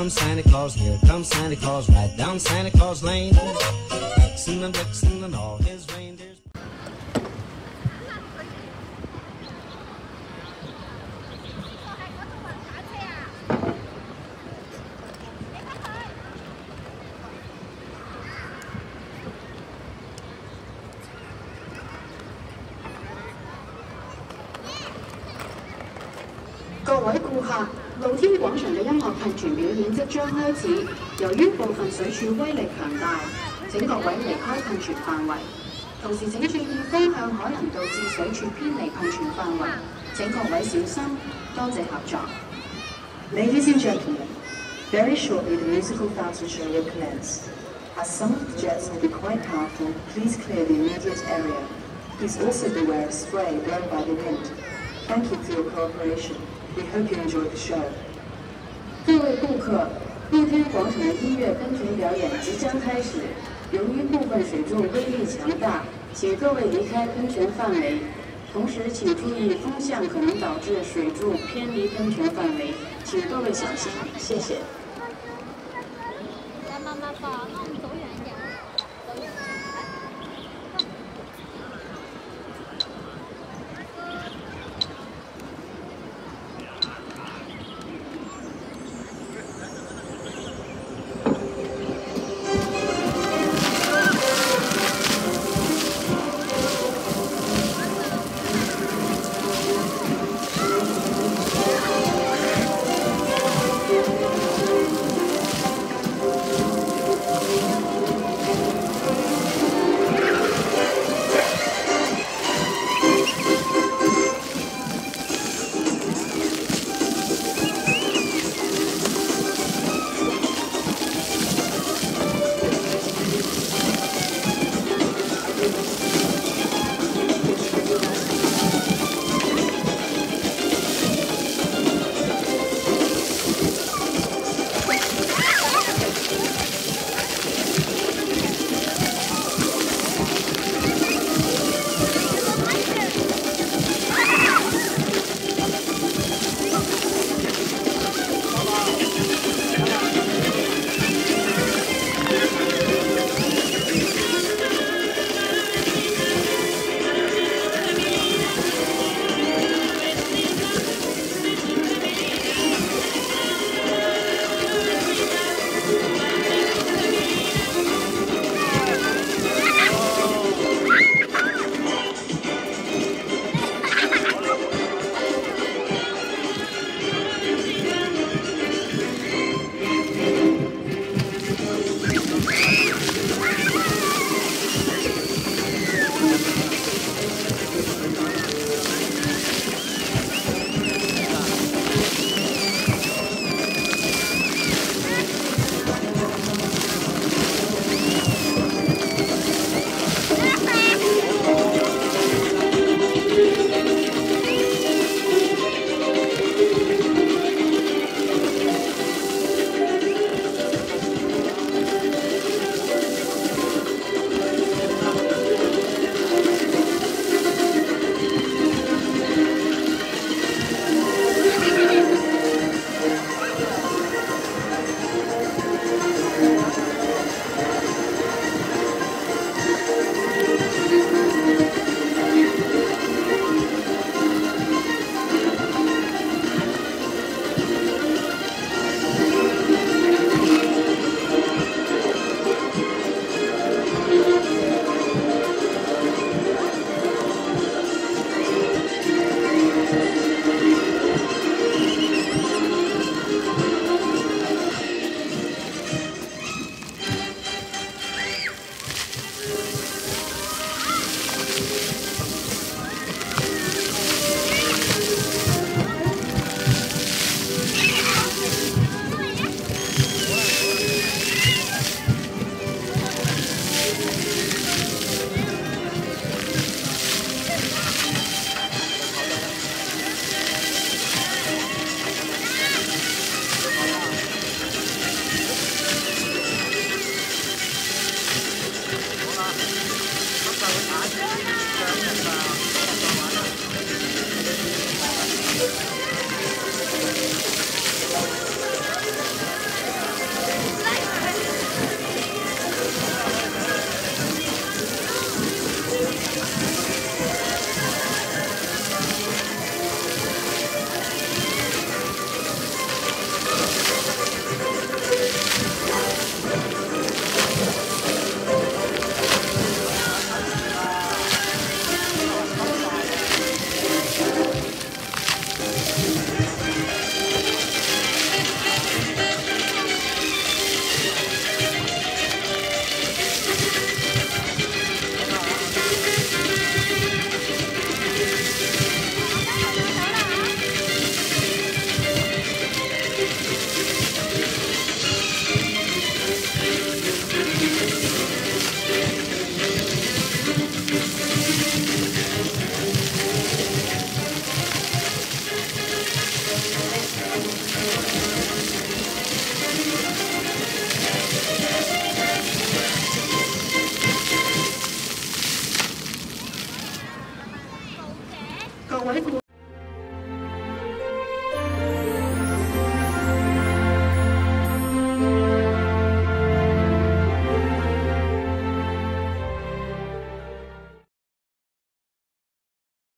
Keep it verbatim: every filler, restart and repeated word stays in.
comes Santa Claus, here comes Santa Claus, right down Santa Claus Lane. Vixen and Blitzen and all his reindeers. 各位顾客，露天廣場嘅音樂噴泉表演即將開始。由於部分水柱威力強大，請各位離開噴泉範圍。同時請注意風向可能導致水柱偏離噴泉範圍，請各位小心。多謝合作。 Ladies and gentlemen, very shortly the musical fountain show will commence. As some of the jets may be quite powerful, please clear the immediate area. Please also beware of spray blown by the wind. Thank you for your cooperation. We hope you enjoy the show. 各位顾客，露天广场的音乐喷泉表演即将开始。由于部分水柱威力强大，请各位离开喷泉范围。同时，请注意风向可能导致水柱偏离喷泉范围，请各位小心，谢谢。 来，妈妈抱，那我们走远一点，走远。 Thank you.